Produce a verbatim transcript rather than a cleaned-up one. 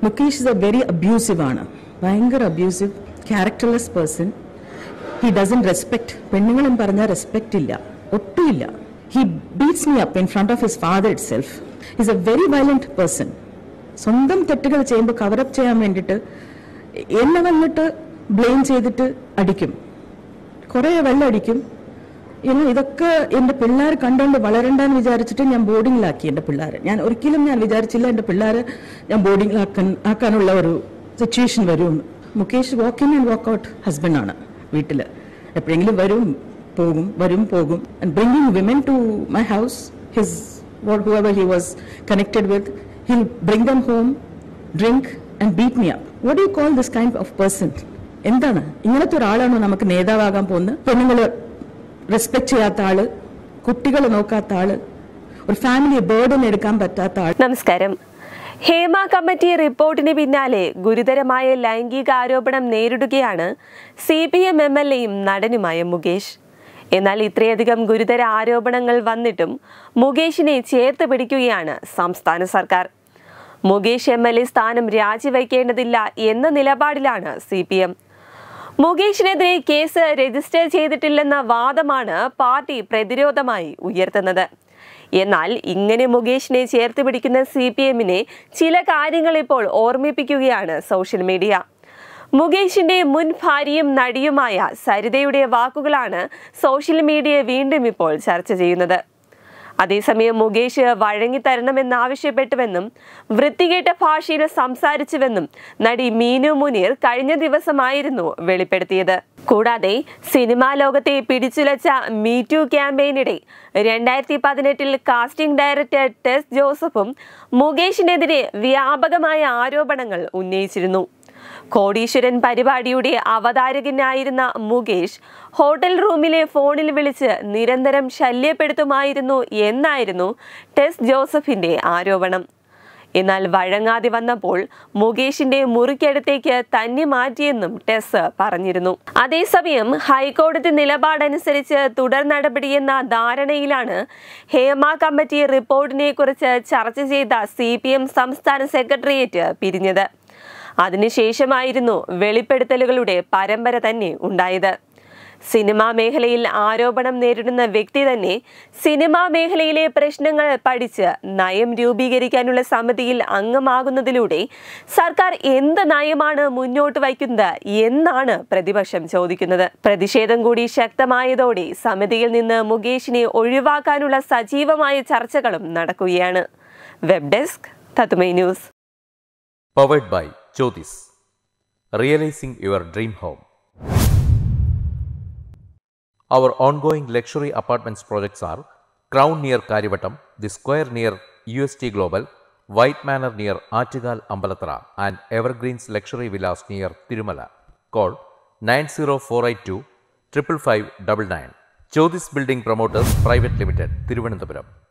Mukesh is a very abusive ആണ് ഭയങ്കര abusive characterless person. He doesn't respect. പെണ്ണുങ്ങളും പറഞ്ഞാൽ റെസ്പെക്റ്റ് ഇല്ല, ഒട്ടുമില്ല. He beats me up in front of his father itself. He's a very violent person. സ്വന്തം തെറ്റുകൾ ചെയ്യുമ്പോൾ കവറപ്പ് ചെയ്യാൻ വേണ്ടിയിട്ട് എന്നെ വന്നിട്ട് ബ്ലെയിം ചെയ്തിട്ട് അടിക്കും, കുറേ വെള്ളം അടിക്കും. ഇനി ഇതൊക്കെ എൻ്റെ പിള്ളേർ കണ്ടുകൊണ്ട് വളരണ്ടെന്ന് വിചാരിച്ചിട്ട് ഞാൻ ബോർഡിങ്ങിലാക്കി എൻ്റെ പിള്ളേർ. ഞാൻ ഒരിക്കലും ഞാൻ വിചാരിച്ചില്ല എൻ്റെ പിള്ളേർ ഞാൻ ബോർഡിങ്ങിലാക്കാൻ ആക്കാനുള്ള ഒരു സിറ്റുവേഷൻ വരും. Mukesh walk in and walk out ഹസ്ബൻഡാണ്. വീട്ടിൽ എപ്പോഴെങ്കിലും വരും പോകും, വരും പോകും. And bringing women to my house, his what whoever he was connected with, he'll bring them home, drink and beat me up. What do you call this kind of person? എന്താണ് ഇങ്ങനത്തെ ഒരാളാണോ നമുക്ക് നേതാവാകാൻ പോകുന്നത്? പെണ്ണുങ്ങള് റെസ്പെക്ട് ചെയ്യാത്ത ആള്, കുട്ടികളെ നോക്കാത്ത ആള്, ഒരു ഫാമിലി ബേർഡൻ എടുക്കാൻ പറ്റാത്ത ആൾ. നമസ്കാരം. ഹേമ കമ്മിറ്റി റിപ്പോർട്ടിന് പിന്നാലെ ഗുരുതരമായ ലൈംഗിക ആരോപണം നേരിടുകയാണ് C P M M L എയും നടനുമായ മുകേഷ്. എന്നാൽ ഇത്രയധികം ഗുരുതര ആരോപണങ്ങൾ വന്നിട്ടും മുകേഷിനെ ചേർത്ത് പിടിക്കുകയാണ് സംസ്ഥാന സർക്കാർ. മുകേഷ് എം എൽ എ സ്ഥാനം രാജിവെക്കേണ്ടതില്ല എന്ന നിലപാടിലാണ് സി പി എം. മുകേഷിനെതിരെ കേസ് രജിസ്റ്റർ ചെയ്തിട്ടില്ലെന്ന വാദമാണ് പാർട്ടി പ്രതിരോധമായി ഉയർത്തുന്നത്. എന്നാൽ ഇങ്ങനെ മുകേഷിനെ ചേർത്ത് പിടിക്കുന്ന സി പി എമ്മിനെ ചില കാര്യങ്ങൾ ഇപ്പോൾ ഓർമ്മിപ്പിക്കുകയാണ് സോഷ്യൽ മീഡിയ. മുകേഷിന്റെ മുൻ ഭാര്യയും നടിയുമായ സരിതയുടെ വാക്കുകളാണ് സോഷ്യൽ മീഡിയ വീണ്ടും ഇപ്പോൾ ചർച്ച ചെയ്യുന്നത്. അതേസമയം മുകേഷ് വഴങ്ങിത്തരണമെന്നാവശ്യപ്പെട്ടുവെന്നും വൃത്തികെട്ട ഭാഷയിൽ സംസാരിച്ചുവെന്നും നടി മീനു മുനീർ കഴിഞ്ഞ ദിവസമായിരുന്നു വെളിപ്പെടുത്തിയത്. കൂടാതെ സിനിമാ ലോകത്തെ പിടിച്ചുലച്ച മീറ്റു ക്യാമ്പയിനിടെ രണ്ടായിരത്തി പതിനെട്ടിൽ കാസ്റ്റിംഗ് ഡയറക്ടർ ടെസ് ജോസഫും മുകേഷിനെതിരെ വ്യാപകമായ ആരോപണങ്ങൾ ഉന്നയിച്ചിരുന്നു. കോടീശ്വരൻ പരിപാടിയുടെ അവതാരകനായിരുന്ന മുകേഷ് ഹോട്ടൽ റൂമിലെ ഫോണിൽ വിളിച്ച് നിരന്തരം ശല്യപ്പെടുത്തുമായിരുന്നു എന്നായിരുന്നു ടെസ് ജോസഫിന്റെ ആരോപണം. എന്നാൽ വഴങ്ങാതെ വന്നപ്പോൾ മുകേഷിന്റെ മുറിക്കടുത്തേക്ക് തന്നെ മാറ്റിയെന്നും ടെസ് പറഞ്ഞിരുന്നു. അതേസമയം ഹൈക്കോടതി നിലപാടനുസരിച്ച് തുടർ നടപടിയെന്ന ധാരണയിലാണ് ഹേമ കമ്മിറ്റി റിപ്പോർട്ടിനെ കുറിച്ച് ചർച്ച ചെയ്ത സി പി എം സംസ്ഥാന സെക്രട്ടേറിയറ്റ് പിരിഞ്ഞത്. അതിനുശേഷമായിരുന്നു വെളിപ്പെടുത്തലുകളുടെ പരമ്പര തന്നെ ഉണ്ടായത്. സിനിമാ മേഖലയിൽ ആരോപണം നേരിടുന്ന വ്യക്തി തന്നെ സിനിമാ മേഖലയിലെ പ്രശ്നങ്ങൾ പഠിച്ച് നയം രൂപീകരിക്കാനുള്ള സമിതിയിൽ അംഗമാകുന്നതിലൂടെ സർക്കാർ എന്ത് നയമാണ് മുന്നോട്ട് വയ്ക്കുന്നത് എന്നാണ് പ്രതിപക്ഷം ചോദിക്കുന്നത്. പ്രതിഷേധം കൂടി ശക്തമായതോടെ സമിതിയിൽ നിന്ന് മുകേഷിനെ ഒഴിവാക്കാനുള്ള സജീവമായ ചർച്ചകളും നടക്കുകയാണ്. വെബ് ഡെസ്ക് തത്തുമൈ news. Powered by Jyotis, realizing your dream home. Our ongoing luxury apartments projects are Crown near Karivattam, The Square near U S T Global, White Manor near Aattugal Ambalathara, and Evergreens Luxury Villas near Tirumala. Call nine zero four eight two five five five nine nine. Jyotis Building Promoters Private Limited, Thiruvananthapuram.